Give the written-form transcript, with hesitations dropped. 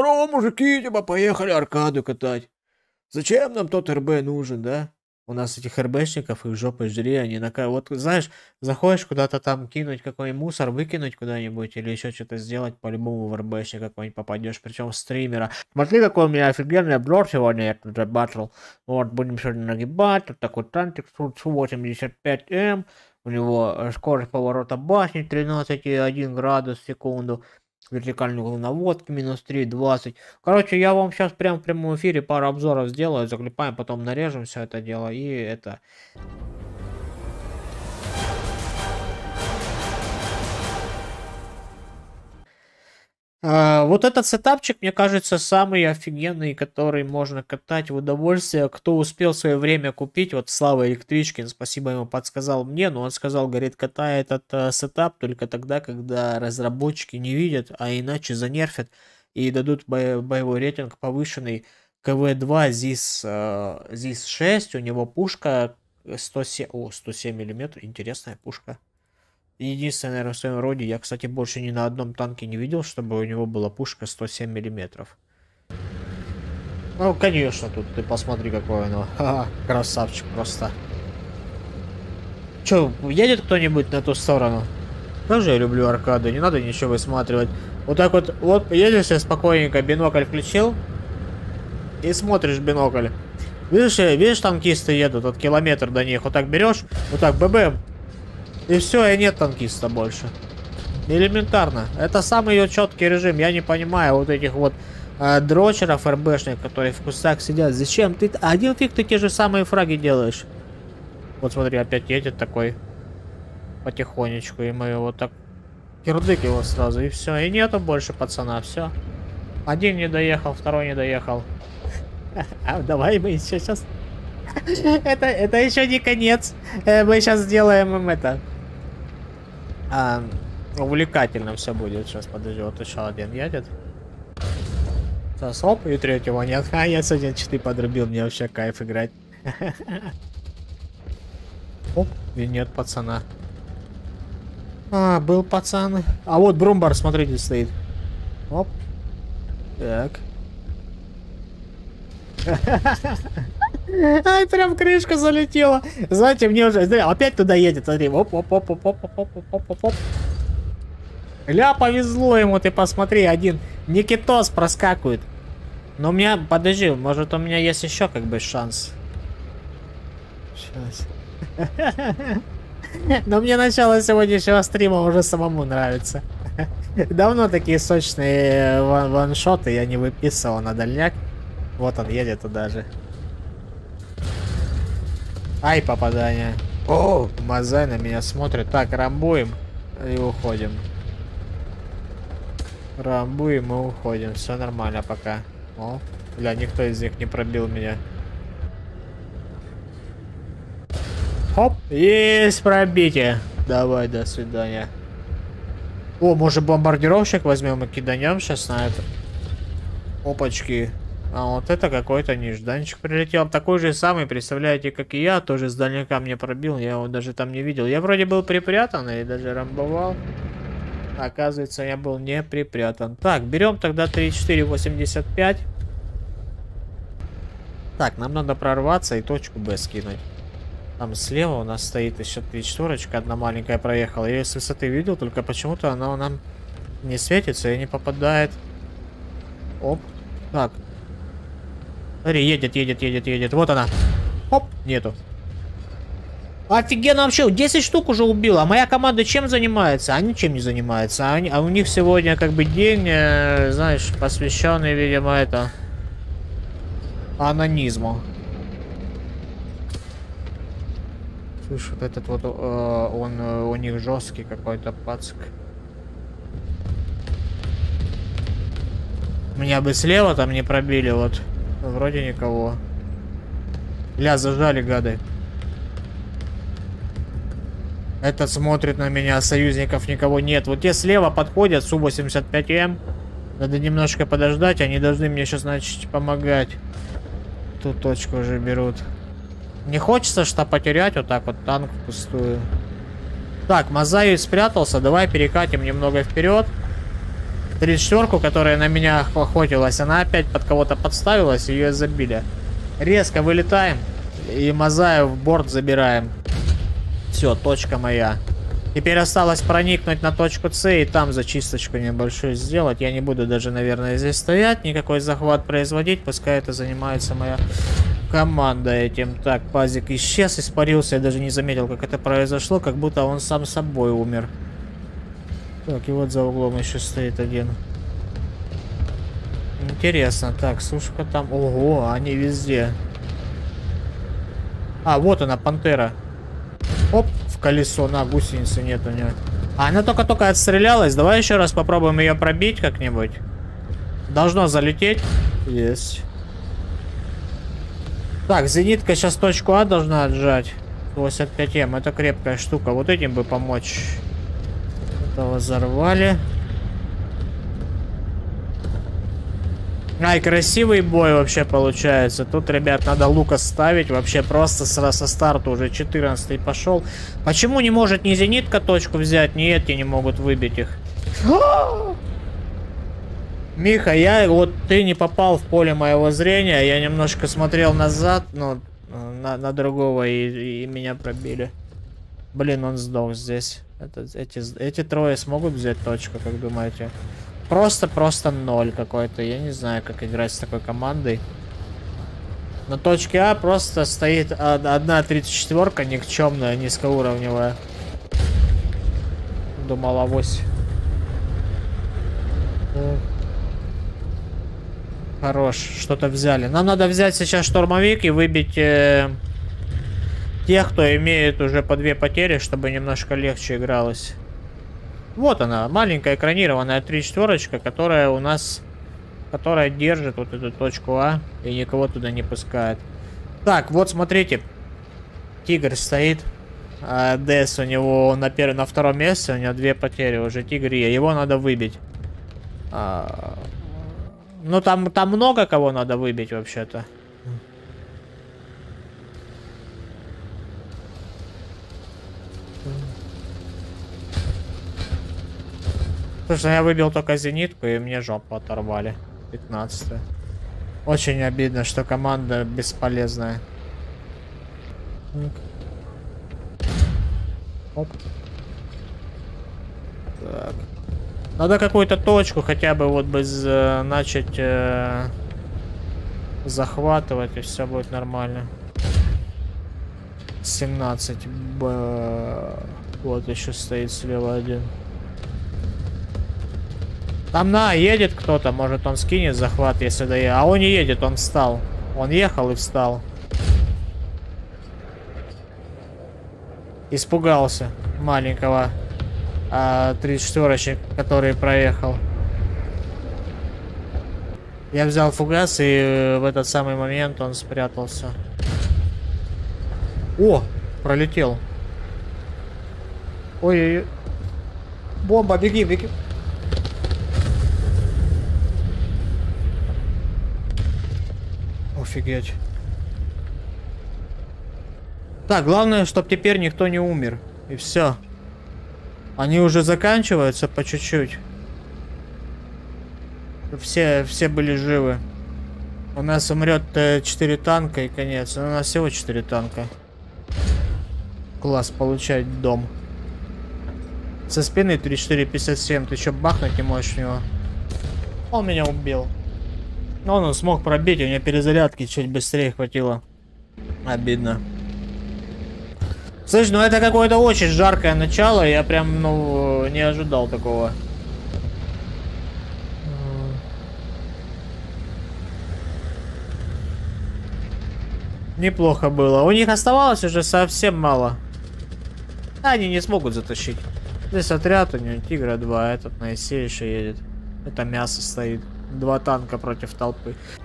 здорово, мужики, типа, поехали аркаду катать. Зачем нам тот РБ нужен, да? У нас этих РБшников, их жопой жри, они вот, знаешь, заходишь куда-то там кинуть какой-нибудь мусор, выкинуть куда-нибудь или еще что-то сделать, по-любому в РБшник какой-нибудь попадешь, причем стримера. Смотри, какой у меня офигенный обзор сегодня, я тут батл. Вот, будем сегодня нагибать, тут такой танчик, Су-85М, у него скорость поворота башни 13,1 градус в секунду. Вертикальный угол наводки минус 3,20. Короче, я вам сейчас прям в прямом эфире пару обзоров сделаю, заклепаем, потом нарежем все это дело и это... Вот этот сетапчик, мне кажется, самый офигенный, который можно катать в удовольствие. Кто успел в свое время купить, вот Слава Электричкин, спасибо ему, подсказал мне, но он сказал, говорит, катай этот сетап только тогда, когда разработчики не видят, а иначе занерфят и дадут боевой рейтинг повышенный. КВ-2 ЗИС-6, у него пушка 107 мм, интересная пушка. Единственное, наверное, в своем роде, я, кстати, больше ни на одном танке не видел, чтобы у него была пушка 107 миллиметров. Ну, конечно, тут ты посмотри, какой оно. Ха-ха, красавчик просто. Че, едет кто-нибудь на ту сторону? Тоже я люблю аркады, не надо ничего высматривать. Вот так вот, вот едешь и спокойненько, бинокль включил. И смотришь бинокль. Видишь, танкисты едут, от километр до них. Вот так берешь, вот так, бэбэм. И все, и нет танкиста больше. Элементарно. Это самый ее четкий режим. Я не понимаю вот этих вот дрочеров РБшных, которые в кустах сидят. Зачем? Ты один фиг ты те же самые фраги делаешь. Вот смотри, опять едет такой. Потихонечку. И мы его так... Кирдык его сразу, и все. И нету больше пацана, все. Один не доехал, второй не доехал. Давай мы еще сейчас... Это еще не конец. Мы сейчас сделаем им это... увлекательно все будет. Сейчас, подожди, вот еще один едет. Сейчас, оп, и третьего нет. А, я сегодня 4 подрубил, мне вообще кайф играть. Оп, и нет пацана. А, был пацан. А вот Брумбар, смотрите, стоит. Оп. Так. Ай, прям крышка залетела. Знаете, мне уже... Опять туда едет, смотри. Оп. Ля, повезло ему, ты посмотри, один Никитос проскакивает. Но у меня... Подожди, может у меня есть еще как бы шанс. Сейчас. Но мне начало сегодняшнего стрима уже самому нравится. Давно такие сочные ваншоты я не выписывал на дальняк. Вот он едет туда же. Ай, попадание. О, Мазай на меня смотрит. Так, рамбуем и уходим. Рамбуем и уходим. Все нормально пока. О, бля, никто из них не пробил меня. Хоп, есть пробитие. Давай, до свидания. О, может бомбардировщик возьмем и киданем сейчас на это. Опачки. А вот это какой-то нежданчик прилетел. Такой же самый, представляете, как и я. Тоже с дальняка мне пробил. Я его даже там не видел. Я вроде был припрятан и даже рамбовал. Оказывается, я был не припрятан. Так, берем тогда 3485. Так, нам надо прорваться и точку Б скинуть. Там слева у нас стоит еще 34-очка. Одна маленькая проехала. Я ее с высоты видел, только почему-то она нам не светится и не попадает. Оп. Так. Смотри, едет. Вот она. Оп, нету. Офигенно вообще, 10 штук уже убил. А моя команда чем занимается? Они чем не занимаются. А у них сегодня как бы день, знаешь, посвященный, видимо, это... анонизму. Слушай, вот этот вот, он у них жесткий какой-то пацк. Меня бы слева там не пробили, вот. Вроде никого. Ля, зажали, гады. Этот смотрит на меня, союзников никого нет. Вот те слева подходят, Су-85М. Надо немножко подождать, они должны мне сейчас, значит, помогать. Тут точку уже берут. Не хочется что потерять вот так вот танк впустую. Так, Мазай спрятался, давай перекатим немного вперед. 34-ку, которая на меня охотилась, она опять под кого-то подставилась, ее забили. Резко вылетаем и Мазаев в борт забираем. Все, точка моя. Теперь осталось проникнуть на точку С и там зачисточку небольшую сделать. Я не буду даже, наверное, здесь стоять, никакой захват производить. Пускай это занимается моя команда этим. Так, пазик исчез, испарился. Я даже не заметил, как это произошло. Как будто он сам собой умер. Так, и вот за углом еще стоит один. Интересно. Так, сушка там. Ого, они везде. А, вот она, пантера. Оп, в колесо. На, гусеницы нет у нее. А она только-только отстрелялась. Давай еще раз попробуем ее пробить как-нибудь. Должно залететь. Есть. Так, зенитка сейчас точку А должна отжать. 85М. Это крепкая штука. Вот этим бы помочь. Этого взорвали. Ай, красивый бой вообще получается. Тут, ребят, надо лука ставить. Вообще просто со старта уже 14-й пошел. Почему не может ни зенитка точку взять, ни эти не могут выбить их? Миха, вот ты не попал в поле моего зрения. Я немножко смотрел назад, ну, на другого, и меня пробили. Блин, он сдох здесь. Эти трое смогут взять точку, как думаете? Просто ноль какой-то. Я не знаю, как играть с такой командой. На точке А просто стоит одна 34-ка никчемная, низкоуровневая. Думал, авось. Хорош, что-то взяли. Нам надо взять сейчас штурмовик и выбить тех, кто имеет уже по 2 потери, чтобы немножко легче игралось. Вот она, маленькая экранированная 34-очка, которая у нас... Которая держит вот эту точку А и никого туда не пускает. Так, вот смотрите. Тигр стоит. ДС у него на втором месте, у него 2 потери уже. Тигрия, его надо выбить. Ну там много кого надо выбить вообще-то. Слушай, я выбил только зенитку, и мне жопу оторвали. 15-е. Очень обидно, что команда бесполезная. Оп. Так. Надо какую-то точку хотя бы вот бы начать захватывать, и все будет нормально. 17. Вот еще стоит слева один. Там едет кто-то, может он скинет захват, если доедет. А он не едет, он встал. Он ехал и встал. Испугался маленького 34-очек, который проехал. Я взял фугас, и в этот самый момент он спрятался. О, пролетел. Ой-ой-ой. Бомба, беги, беги. Офигеть. Так, главное, чтобы теперь никто не умер. И все. Они уже заканчиваются по чуть-чуть. Все были живы. У нас умрет 4 танка и конец. У нас всего 4 танка. Класс, получать дом. Со спины 3457. Ты еще бахнуть не можешь в него. Он меня убил. Но он смог пробить, у меня перезарядки чуть быстрее хватило. Обидно. Слышь, ну это какое-то очень жаркое начало, я прям, ну, не ожидал такого. Неплохо было. У них оставалось уже совсем мало. Они не смогут затащить. Здесь отряд у него, Тигра 2, этот на ИСе еще едет. Это мясо стоит. 2 танка против толпы.